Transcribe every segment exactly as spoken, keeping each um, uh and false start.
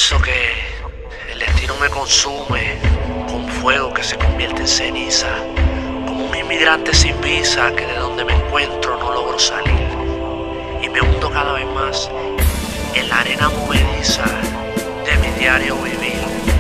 pienso que el destino me consume con fuego que se convierte en ceniza, como un inmigrante sin visa que de donde me encuentro no logro salir, y me hundo cada vez más en la arena movediza de mi diario vivir.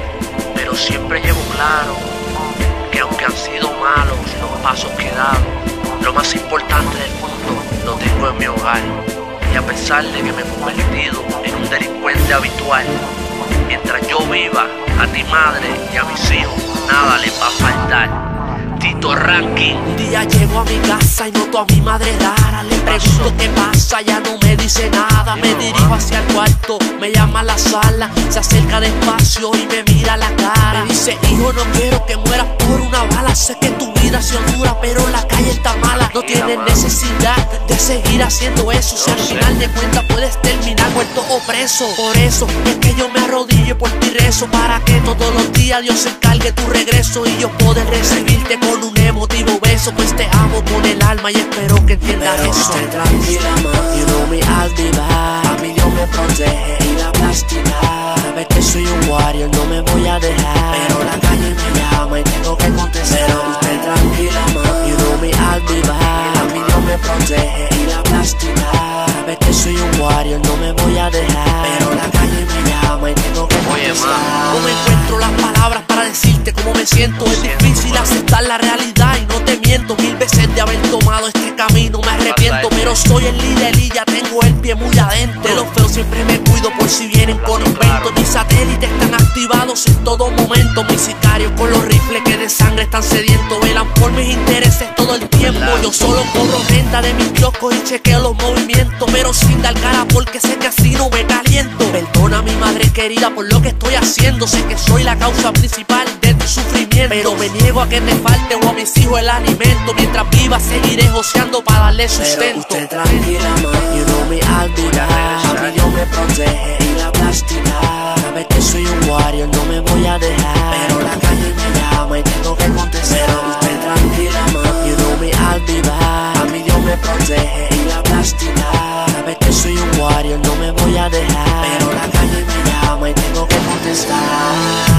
Pero siempre llevo claro que aunque han sido malos los pasos que he dado, lo más importante del mundo lo tengo en mi hogar. Y a pesar de que me he convertido en un delincuente habitual, mientras yo viva, a ti madre y a mis hijos nada les va a faltar. Tito Ranking. Un día llego a mi casa y noto a mi madre rara. Le pregunto qué pasa, ya no me dice nada. Me dirijo hacia el cuarto, me llama a la sala. Se acerca despacio y me mira a la cara. Me dice, hijo, no quiero que mueras por una bala. Sé que tu vida ha sido dura, pero la calle está mala. No tienes necesidad de seguir haciendo eso. Si al final de cuentas puedes terminar muerto o preso. Por eso es que yo me arrodillo por ti rezo, para que todos los días Dios se encargue tu regreso y yo poder recibirte con un emotivo beso. Pues te amo con el alma y espero que entiendas Pero eso. esté tranquila, ma, you know me, I'll be back. A mí Dios me protege y la plástica. Sabes que soy un warrior, no me voy a dejar. Pero la calle me llama y tengo que contestar. Pero usted tranquila, ma, you know me, I'll be back. A mí Dios me protege y la plástica. Sabes que soy un warrior, no me voy a dejar. Pero la calle me llama y tengo que contestar. No me encuentro las palabras para decirte cómo me siento. Es difícil aceptar la realidad y no te miento. Mil veces de haber tomado este camino me arrepiento, pero soy el líder y ya tengo el pie muy adentro. De los feos siempre me cuido por si vienen con inventos. Mis satélites están activados en todo momento. Mis sicarios con los rifles que de sangre están sedientos velan por mis intereses todo el tiempo. Yo solo cobro renta de mis kioscos y chequeo los movimientos, pero sin dar cara porque sé que así no me caliento. Perdona a mi madre querida por lo que estoy haciendo. Sé que soy la causa principal de tu sufrimiento, pero me niego a que te falte o a mis hijos el alimento. Mientras viva seguiré joseando para darle sustento. Pero usted tranquila, ma, you know me, I'll be back. A mí Dios me protege y la plástica. Sabes que soy un warrior, no me voy a dejar. Pero la calle me llama y tengo que contestar. Pero usted tranquila, ma, you know me, I'll be back. A mí Dios me protege y la plástica. Sabes que soy un warrior, no me voy a dejar. Pero la calle me llama y tengo que contestar.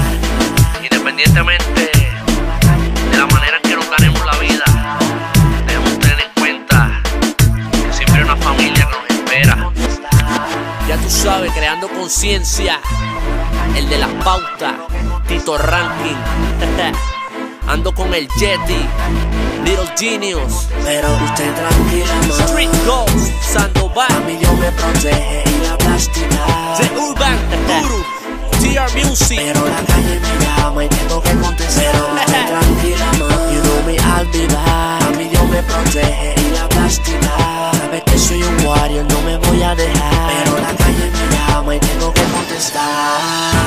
Independientemente de la manera en que nos ganemos la vida, debemos tener en cuenta que siempre hay una familia que nos espera. Ya tú sabes, creando conciencia, el de las pautas, Tito Ranking. Ando con el Yeti, Little Genius. Pero usted tranquila, ma, Street Ghost, Sandoval. a mí Dios me protege y la plástica. The Urban Guru, T R Music. Pero la calle me llama y tengo que contestar. Pero usted tranquila, ma, you know me, I'll be back. A mí Dios me protege y la plástica. Sabes que soy un warrior, no me voy a dejar. Pero la calle me llama y tengo que contestar.